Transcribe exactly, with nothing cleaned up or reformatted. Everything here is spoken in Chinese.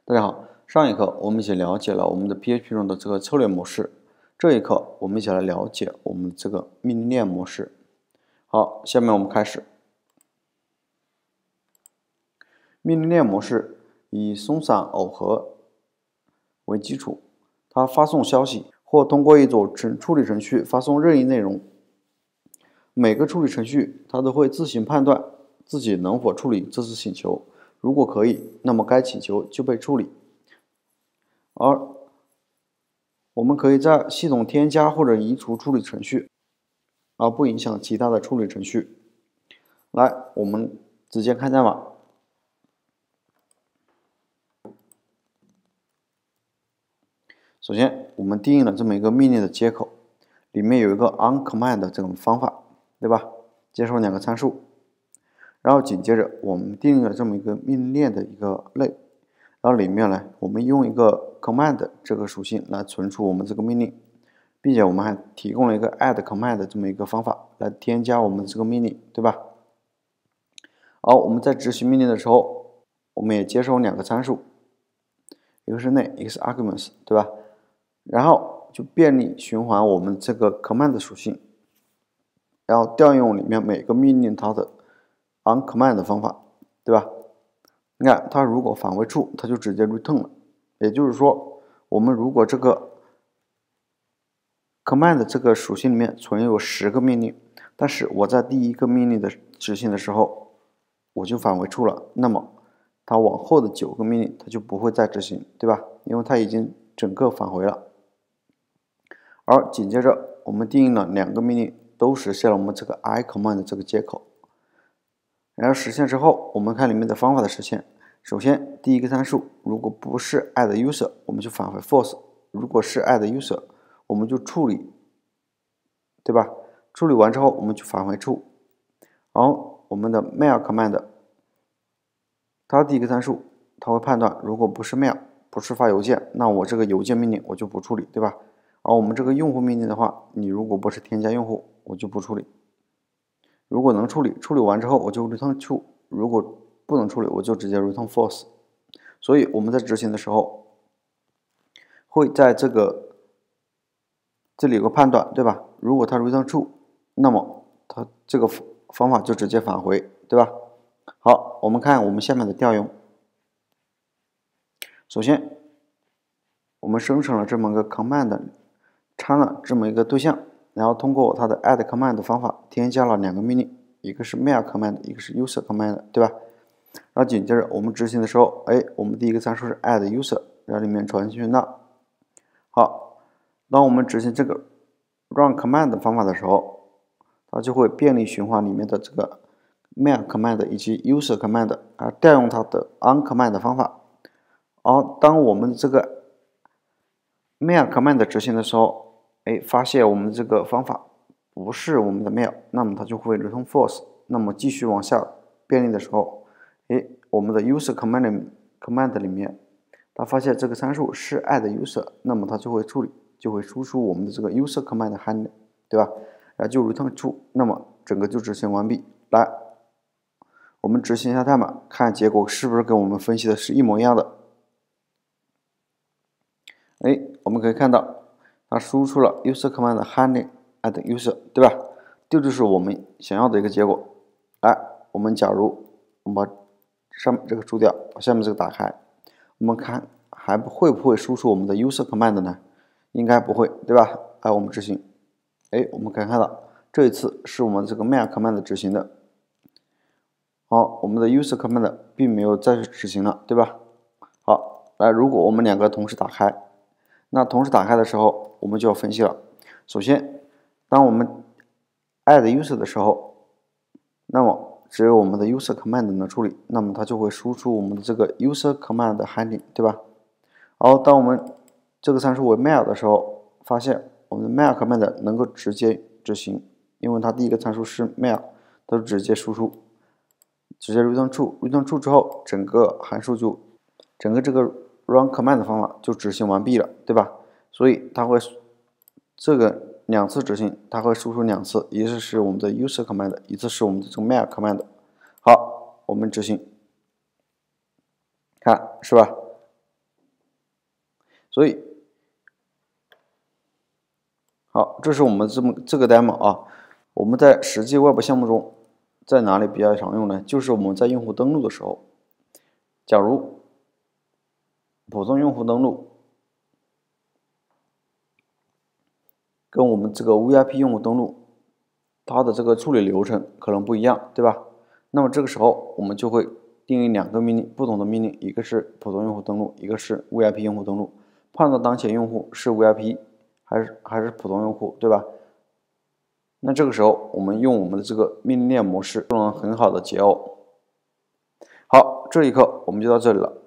大家好，上一课我们一起了解了我们的 P H P 中的这个策略模式，这一课我们一起来了解我们这个命令链模式。好，下面我们开始。命令链模式以松散耦合为基础，它发送消息或通过一组程处理程序发送任意内容。每个处理程序它都会自行判断自己能否处理这次请求，如果可以，那么该请求就被处理。而我们可以在系统添加或者移除处理程序，而不影响其他的处理程序。来，我们直接看代码。首先，我们定义了这么一个命令的接口，里面有一个 onCommand 的这种方法，对吧？接收两个参数。然后紧接着，我们定义了这么一个命令链的一个类。然后里面呢，我们用一个 command 这个属性来存储我们这个命令，并且我们还提供了一个 add command 这么一个方法来添加我们这个命令，对吧？好，我们在执行命令的时候，我们也接收两个参数，一个是 name， 一个是 arguments， 对吧？然后就便利循环我们这个 command 属性，然后调用里面每个命令它的 onCommand 的方法，对吧？你看，它如果返回 true， 它就直接 return 了。也就是说，我们如果这个 command 这个属性里面存有十个命令，但是我在第一个命令的执行的时候，我就返回 true 了，那么它往后的九个命令它就不会再执行，对吧？因为它已经整个返回了。而紧接着，我们定义了两个命令都实现了我们这个 iCommand 这个接口。然后实现之后，我们看里面的方法的实现。首先，第一个参数如果不是 add user， 我们就返回 false； 如果是 add user， 我们就处理，对吧？处理完之后，我们就返回 true。然后我们的 mail command， 它第一个参数，它会判断如果不是 mail， 不是发邮件，那我这个邮件命令我就不处理，对吧？而我们这个用户命令的话，你如果不是添加用户，我就不处理。如果能处理，处理完之后我就 return true； 如果不能处理，我就直接 return false。所以我们在执行的时候，会在这个这里有个判断，对吧？如果它 return true， 那么它这个方法就直接返回，对吧？好，我们看我们下面的调用。首先，我们生成了这么一个 command， 插了这么一个对象。然后通过它的 add command 的方法添加了两个命令，一个是 mail command， 一个是 user command， 对吧？然后紧接着我们执行的时候，哎，我们第一个参数是 add user， 然后里面传进去那。好，当我们执行这个 run command 的方法的时候，它就会便利循环里面的这个 mail command 以及 user command， 啊，调用它的 onCommand 的方法。而当我们这个 mail command 执行的时候，哎，发现我们这个方法不是我们的 mail， 那么它就会 return false。那么继续往下便利的时候，哎，我们的 user command command 里面，它发现这个参数是 add user， 那么它就会处理，就会输出我们的这个 user command handle， 对吧？然后就 return true， 那么整个就执行完毕。来，我们执行一下代码，看结果是不是跟我们分析的是一模一样的。哎，我们可以看到。它输出了 user command handling add user， 对吧？这就是我们想要的一个结果。来，我们假如我们把上面这个除掉，把下面这个打开，我们看还会不会输出我们的 user command 呢？应该不会，对吧？来，我们执行，哎，我们可以看到这一次是我们这个 mail command 执行的。好，我们的 user command 并没有再去执行了，对吧？好，来，如果我们两个同时打开。那同时打开的时候，我们就要分析了。首先，当我们 add user 的时候，那么只有我们的 user command 能处理，那么它就会输出我们的这个 user command handling， 对吧？然后当我们这个参数为 mail 的时候，发现我们的 mail command 能够直接执行，因为它第一个参数是 mail， 它就直接输出，直接 return true，return true 之后，整个函数就整个这个run command 的方法就执行完毕了，对吧？所以它会这个两次执行，它会输出两次，一次是我们的 user command， 一次是我们的这个 mail command。好，我们执行，看是吧？ 所以，好，这是我们这么这个 demo 啊。我们在实际外部项目中，在哪里比较常用呢？就是我们在用户登录的时候，假如普通用户登录跟我们这个 V I P 用户登录，它的这个处理流程可能不一样，对吧？那么这个时候我们就会定义两个命令，不同的命令，一个是普通用户登录，一个是 V I P 用户登录，判断当前用户是 V I P 还是还是普通用户，对吧？那这个时候我们用我们的这个命令链模式就能很好的解耦。好，这一课我们就到这里了。